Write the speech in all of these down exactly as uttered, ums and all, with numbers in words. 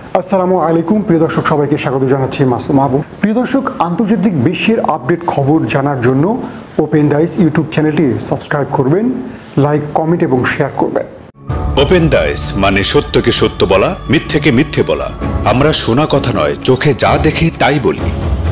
আসসালামু আলাইকুম প্রিয় দর্শক, সবাইকে স্বাগত জানাচ্ছি মাসুম আবু। প্রিয় দর্শক, আন্তর্জাতিক বিশ্বের আপডেট খবর জানার জন্য ওপেন দাইস ইউটিউব চ্যানেলটি সাবস্ক্রাইব করবেন, লাইক, কমেন্ট এবং শেয়ার করবেন। ওপেন দাইস মানে সত্যকে সত্য বলা, মিথ্যেকে মিথ্যে বলা। আমরা শোনা কথা নয়, চোখে যা দেখি তাই বলি।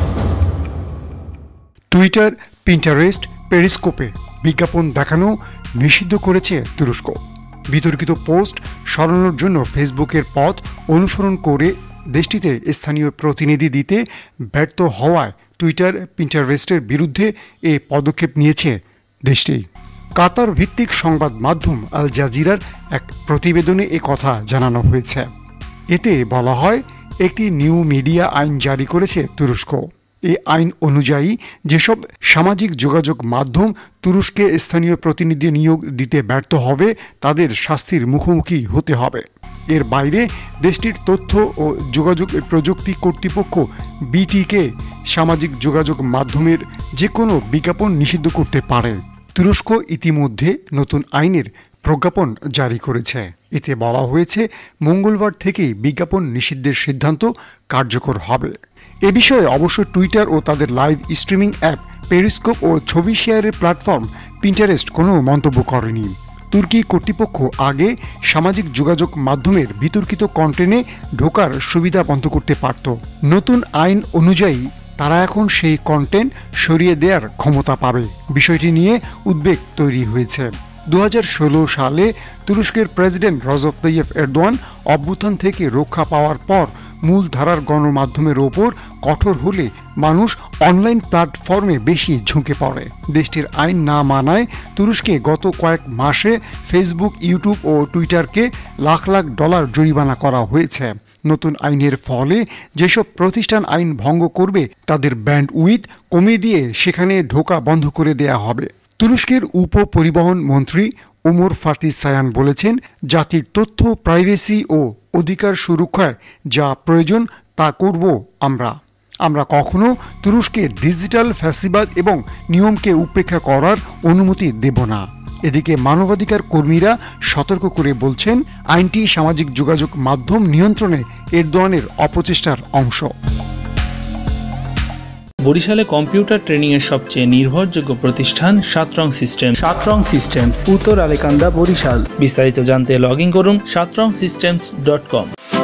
টুইটার, পিন্টারেস্ট, পেরিস্কোপে বিজ্ঞাপন দেখানো নিষিদ্ধ করেছে তুরস্ক। বিতর্কিত পোস্ট সরানোর জন্য ফেসবুকের পথ অনুসরণ করে দেশটিতে স্থানীয় প্রতিনিধি দিতে ব্যর্থ হওয়ায় টুইটার, পিন্টারেস্টের বিরুদ্ধে এ পদক্ষেপ নিয়েছে দেশটি। কাতার ভিত্তিক সংবাদ মাধ্যম আল জাজিরার এক প্রতিবেদনে এ কথা জানানো হয়েছে। এতে বলা হয়, একটি নিউ মিডিয়া আইন জারি করেছে তুরস্ক। এই আইন অনুযায়ী যেসব সামাজিক যোগাযোগ মাধ্যম তুরস্কে স্থানীয় প্রতিনিধি নিয়োগ দিতে ব্যর্থ হবে তাদের শাস্তির মুখোমুখি হতে হবে। এর বাইরে দেশটির তথ্য ও যোগাযোগ প্রযুক্তি কর্তৃপক্ষ বিটিকে সামাজিক যোগাযোগ মাধ্যমের যে কোনো বিজ্ঞাপন নিষিদ্ধ করতে পারে। তুরস্ক ইতিমধ্যে নতুন আইনের প্রজ্ঞাপন জারি করেছে। এতে বলা হয়েছে, মঙ্গলবার থেকেই বিজ্ঞাপন নিষিদ্ধের সিদ্ধান্ত কার্যকর হবে। এ বিষয়ে অবশ্য টুইটার ও তাদের লাইভ স্ট্রিমিং অ্যাপ পেরিস্কোপ ও ছবি শেয়ারের প্ল্যাটফর্ম পিন্টারেস্ট কোনো মন্তব্য করেনি। তুর্কি কর্তৃপক্ষ আগে সামাজিক যোগাযোগ মাধ্যমের বিতর্কিত কন্টেন্টে ঢোকার সুবিধা বন্ধ করতে পারত। নতুন আইন অনুযায়ী তারা এখন সেই কন্টেন্ট সরিয়ে দেওয়ার ক্ষমতা পাবে। বিষয়টি নিয়ে উদ্বেগ তৈরি হয়েছে। দু হাজার ষোলো সালে তুরস্কের প্রেসিডেন্ট রজব তাইয়েপ এরদোয়ান অভ্যুত্থান থেকে রক্ষা পাওয়ার পর মূলধারার গণমাধ্যমের ওপর কঠোর হলে মানুষ অনলাইন প্ল্যাটফর্মে বেশি ঝুঁকে পড়ে। দেশটির আইন না মানায় তুরস্কে গত কয়েক মাসে ফেসবুক, ইউটিউব ও টুইটারকে লাখ লাখ ডলার জরিমানা করা হয়েছে। নতুন আইনের ফলে যেসব প্রতিষ্ঠান আইন ভঙ্গ করবে তাদের ব্যান্ডউইথ কমিয়ে দিয়ে সেখানে ঢোকা বন্ধ করে দেয়া হবে। তুরস্কের উপ পরিবহন মন্ত্রী ওমর ফাতি সায়ান বলেছেন, জাতির তথ্য, প্রাইভেসি ও অধিকার সুরক্ষায় যা প্রয়োজন তা করব আমরা। আমরা কখনো তুরস্কের ডিজিটাল ফ্যাসিবাদ এবং নিয়মকে উপেক্ষা করার অনুমতি দেব না। এদিকে মানবাধিকার কর্মীরা সতর্ক করে বলছেন, আইনটি সামাজিক যোগাযোগ মাধ্যম নিয়ন্ত্রণে এরদোয়ানের অপচেষ্টার অংশ। বরিশালে কম্পিউটার ট্রেনিং এর সবচেয়ে নির্ভরযোগ্য প্রতিষ্ঠান সাতরং সিস্টেম। সাতরং সিস্টেমস, উত্তর আলেকান্দা, বরিশাল। বিস্তারিত জানতে লগ ইন করুন সাতরং সিস্টেমস ডট কম।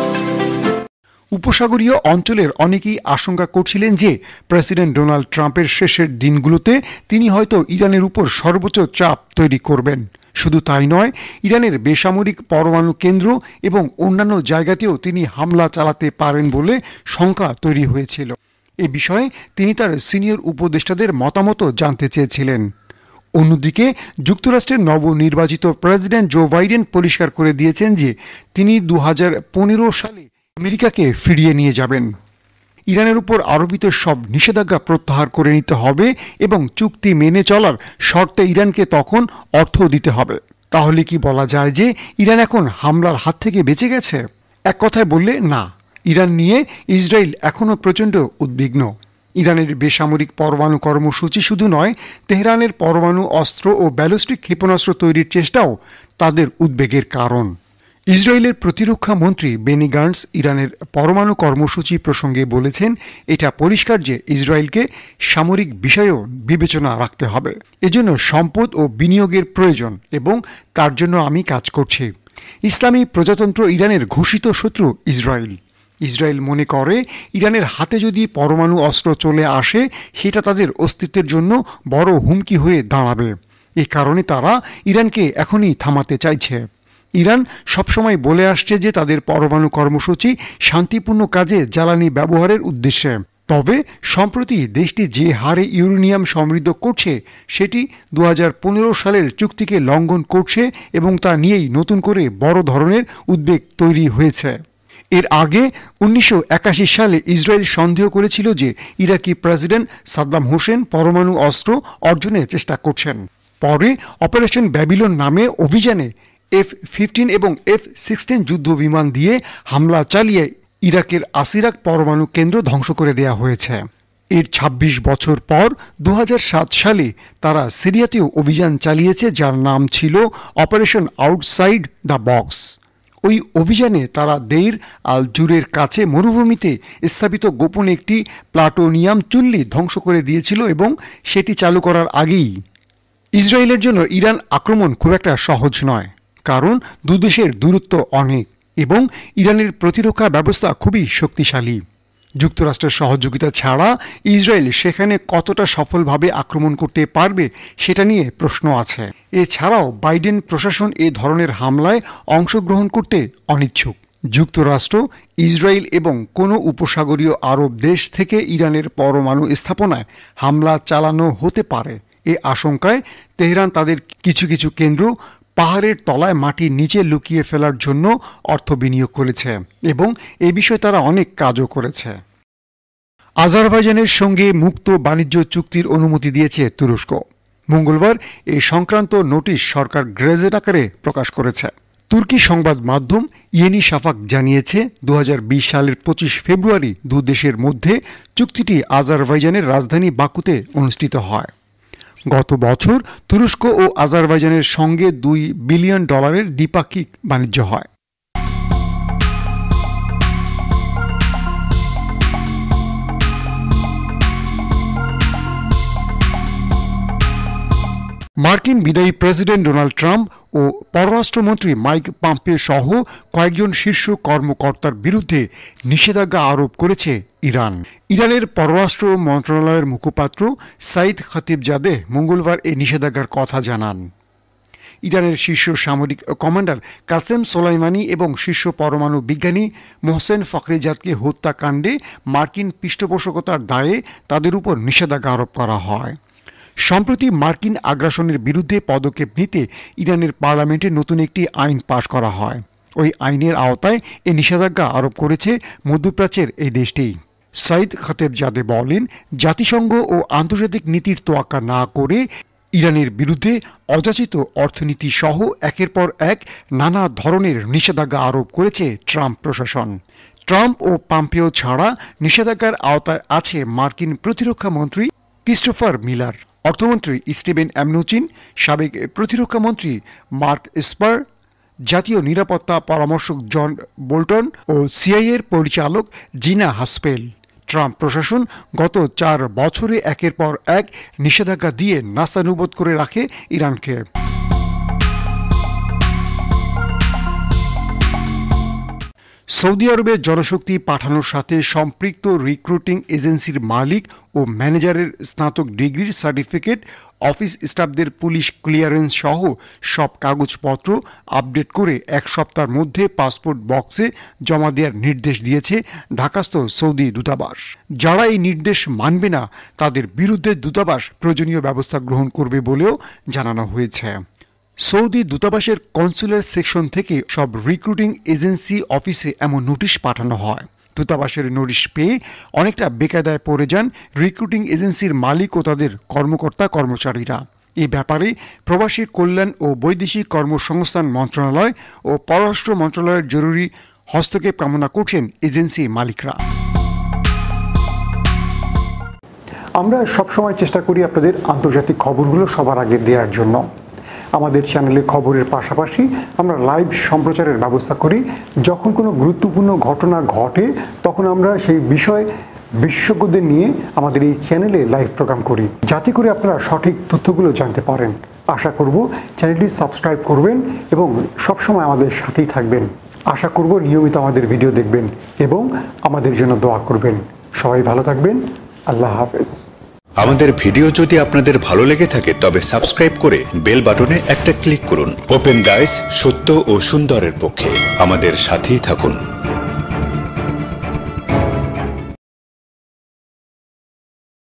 উপসাগরীয় অঞ্চলের অনেকেই আশঙ্কা করছিলেন যে প্রেসিডেন্ট ডোনাল্ড ট্রাম্পের শেষের দিনগুলোতে তিনি হয়তো ইরানের উপর সর্বোচ্চ চাপ তৈরি করবেন। শুধু তাই নয়, ইরানের বেসামরিক পরমাণু কেন্দ্র এবং অন্যান্য জায়গাতেও তিনি হামলা চালাতে পারেন বলে শঙ্কা তৈরি হয়েছিল। এ বিষয়ে তিনি তার সিনিয়র উপদেষ্টাদের মতামত জানতে চেয়েছিলেন। অন্যদিকে যুক্তরাষ্ট্রের নবনির্বাচিত প্রেসিডেন্ট জো বাইডেন পরিষ্কার করে দিয়েছেন যে তিনি দু হাজার পনেরো সালে আমেরিকাকে ফিরিয়ে নিয়ে যাবেন। ইরানের উপর আরোপিত সব নিষেধাজ্ঞা প্রত্যাহার করে নিতে হবে এবং চুক্তি মেনে চলার শর্তে ইরানকে তখন অর্থ দিতে হবে। তাহলে কি বলা যায় যে ইরান এখন হামলার হাত থেকে বেঁচে গেছে? এক কথায় বললে না। ইরান নিয়ে ইসরায়েল এখনও প্রচণ্ড উদ্বিগ্ন। ইরানের বেসামরিক পরমাণু কর্মসূচি শুধু নয়, তেহরানের পরমাণু অস্ত্র ও ব্যালিস্টিক ক্ষেপণাস্ত্র তৈরির চেষ্টাও তাদের উদ্বেগের কারণ। ইসরায়েলের প্রতিরক্ষা মন্ত্রী বেনি গান্টস ইরানের পরমাণু কর্মসূচি প্রসঙ্গে বলেছেন, এটা পরিষ্কার যে ইসরায়েলকে সামরিক বিষয়েও বিবেচনা রাখতে হবে। এজন্য সম্পদ ও বিনিয়োগের প্রয়োজন এবং তার জন্য আমি কাজ করছি। ইসলামী প্রজাতন্ত্র ইরানের ঘোষিত শত্রু ইসরায়েল। ইসরায়েল মনে করে ইরানের হাতে যদি পরমাণু অস্ত্র চলে আসে সেটা তাদের অস্তিত্বের জন্য বড় হুমকি হয়ে দাঁড়াবে। এ কারণে তারা ইরানকে এখনই থামাতে চাইছে। ইরান সবসময় বলে আসছে যে তাদের পরমাণু কর্মসূচি শান্তিপূর্ণ কাজে জ্বালানি ব্যবহারের উদ্দেশ্যে। তবে সম্প্রতি দেশটি যে হারে ইউরেনিয়াম সমৃদ্ধ করছে সেটি দু হাজার পনেরো সালের চুক্তিকে লঙ্ঘন করছে এবং তা নিয়েই নতুন করে বড় ধরনের উদ্বেগ তৈরি হয়েছে। এর আগে উনিশশো একাশি সালে ইসরায়েল সন্দেহ করেছিল যে ইরাকি প্রেসিডেন্ট সাদ্দাম হোসেন পরমাণু অস্ত্র অর্জনের চেষ্টা করছেন। পরে অপারেশন ব্যাবিলন নামে অভিযানে এফ ফিফটিন এবং এফ সিক্সটিন যুদ্ধ বিমান দিয়ে হামলা চালিয়ে ইরাকের আসিরাক পরমাণু কেন্দ্র ধ্বংস করে দেয়া হয়েছে। এর ছাব্বিশ বছর পর দু হাজার সাত সালে তারা সিরিয়াতেও অভিযান চালিয়েছে, যার নাম ছিল অপারেশন আউটসাইড দ্য বক্স। ওই অভিযানে তারা দেইর আল জুরের কাছে মরুভূমিতে স্থাপিত গোপন একটি প্লাটোনিয়াম চুল্লি ধ্বংস করে দিয়েছিল এবং সেটি চালু করার আগেই ইসরায়েলের জন্য ইরান আক্রমণ খুব একটা সহজ নয়, কারণ দুদেশের দূরত্ব অনেক এবং ইরানের প্রতিরক্ষা ব্যবস্থা খুবই শক্তিশালী। যুক্তরাষ্ট্রের সহযোগিতা ছাড়া ইসরায়েল সেখানে কতটা সফলভাবে আক্রমণ করতে পারবে সেটা নিয়ে প্রশ্ন আছে। এছাড়াও বাইডেন প্রশাসন এ ধরনের হামলায় অংশগ্রহণ করতে অনিচ্ছুক। যুক্তরাষ্ট্র, ইসরায়েল এবং কোনো উপসাগরীয় আরব দেশ থেকে ইরানের পরমাণু স্থাপনায় হামলা চালানো হতে পারে এ আশঙ্কায় তেহরান তাদের কিছু কিছু কেন্দ্র পাহাড়ের তলায় মাটির নিচে লুকিয়ে ফেলার জন্য অর্থ বিনিয়োগ করেছে এবং এ বিষয়ে তারা অনেক কাজও করেছে। আজারবাইজানের সঙ্গে মুক্ত বাণিজ্য চুক্তির অনুমতি দিয়েছে তুরস্ক। মঙ্গলবার এই সংক্রান্ত নোটিশ সরকার গেজেট আকারে প্রকাশ করেছে। তুর্কি সংবাদ মাধ্যম ইয়েনি শাফাক জানিয়েছে দু হাজার বিশ সালের পঁচিশ ফেব্রুয়ারি দু দেশের মধ্যে চুক্তিটি আজারবাইজানের রাজধানী বাকুতে অনুষ্ঠিত হয়। গত বছর তুরস্ক ও আজারবাইজানের সঙ্গে দুই বিলিয়ন ডলারের দ্বিপাক্ষিক বাণিজ্য হয়। মার্কিন বিদায়ী প্রেসিডেন্ট ডোনাল্ড ট্রাম্প ও পররাষ্ট্রমন্ত্রী মাইক পম্পেও সহ কয়েকজন শীর্ষ কর্মকর্তার বিরুদ্ধে নিষেধাজ্ঞা আরোপ করেছে ইরান। ইরানের পররাষ্ট্র মন্ত্রণালয়ের মুখপাত্র সাইদ খতিবজাদেহ মঙ্গলবার এই নিষেধাজ্ঞার কথা জানান। ইরানের শীর্ষ সামরিক কমান্ডার কাসেম সোলাইমানি এবং শীর্ষ পরমাণু বিজ্ঞানী মোহসেন ফখরিজাদকে হত্যাকাণ্ডে মার্কিন পৃষ্ঠপোষকতার দায়ে তাদের উপর নিষেধাজ্ঞা আরোপ করা হয়। সম্প্রতি মার্কিন আগ্রাসনের বিরুদ্ধে পদক্ষেপ নিতে ইরানের পার্লামেন্টে নতুন একটি আইন পাশ করা হয়। ওই আইনের আওতায় এ নিষেধাজ্ঞা আরোপ করেছে মধ্যপ্রাচ্যের এই দেশটি। সাইদ খতিবজাদে বলেন, জাতিসংঘ ও আন্তর্জাতিক নীতির তোয়াক্কা না করে ইরানের বিরুদ্ধে অযাচিত অর্থনীতি সহ একের পর এক নানা ধরনের নিষেধাজ্ঞা আরোপ করেছে ট্রাম্প প্রশাসন। ট্রাম্প ও পম্পেও ছাড়া নিষেধাজ্ঞার আওতায় আছে মার্কিন প্রতিরক্ষা মন্ত্রী ক্রিস্টোফার মিলার, অর্থমন্ত্রী স্টিভেন অ্যামনুচিন, সাবেক প্রতিরক্ষা মন্ত্রী মার্ক এসপার, জাতীয় নিরাপত্তা পরামর্শক জন বোল্টন ও সিআইএর পরিচালক জিনা হাসপেল। ট্রাম্প প্রশাসন গত চার বছরে একের পর এক নিষেধাজ্ঞা দিয়ে নাস্তানুবোধ করে রাখে ইরানকে। সৌদি আরবে জনশক্তি পাঠানোর সাথে সম্পৃক্ত রিক্রুটিং এজেন্সির মালিক ও ম্যানেজারের স্নাতক ডিগ্রির সার্টিফিকেট, অফিস স্টাফদের পুলিশ ক্লিয়ারেন্স সহ সব কাগজপত্র আপডেট করে এক সপ্তাহের মধ্যে পাসপোর্ট বক্সে জমা দেওয়ার নির্দেশ দিয়েছে ঢাকাস্থ সৌদি দূতাবাস। যারা এই নির্দেশ মানবে না তাদের বিরুদ্ধে দূতাবাস প্রয়োজনীয় ব্যবস্থা গ্রহণ করবে বলেও জানানো হয়েছে। সৌদি দূতাবাসের কনসুলার সেকশন থেকে সব রিক্রুটিং এজেন্সি অফিসে এমন নোটিশ পাঠানো হয়। দূতাবাসের নোটিশ পেয়ে অনেকটা বেকায়দায় পড়ে যান রিক্রুটিং এজেন্সির মালিক ও তাদের কর্মকর্তা কর্মচারীরা। এ ব্যাপারে প্রবাসী কল্যাণ ও বৈদেশিক কর্মসংস্থান মন্ত্রণালয় ও পররাষ্ট্র মন্ত্রণালয়ের জরুরি হস্তক্ষেপ কামনা করছেন এজেন্সি মালিকরা। আমরা সবসময় চেষ্টা করি আপনাদের আন্তর্জাতিক খবরগুলো সবার আগে দেওয়ার জন্য। আমাদের চ্যানেলে খবরের পাশাপাশি আমরা লাইভ সম্প্রচারের ব্যবস্থা করি। যখন কোনো গুরুত্বপূর্ণ ঘটনা ঘটে তখন আমরা সেই বিষয় বিশেষজ্ঞদের নিয়ে আমাদের এই চ্যানেলে লাইভ প্রোগ্রাম করি, যাতে করে আপনারা সঠিক তথ্যগুলো জানতে পারেন। আশা করব চ্যানেলটি সাবস্ক্রাইব করবেন এবং সবসময় আমাদের সাথেই থাকবেন। আশা করব নিয়মিত আমাদের ভিডিও দেখবেন এবং আমাদের জন্য দোয়া করবেন। সবাই ভালো থাকবেন। আল্লাহ হাফেজ। আমাদের ভিডিও যদি আপনাদের ভালো লেগে থাকে তবে সাবস্ক্রাইব করে বেল বাটনে একটা ক্লিক করুন। ওপেন ডায়েস, সত্য ও সুন্দরের পক্ষে। আমাদের সাথেই থাকুন।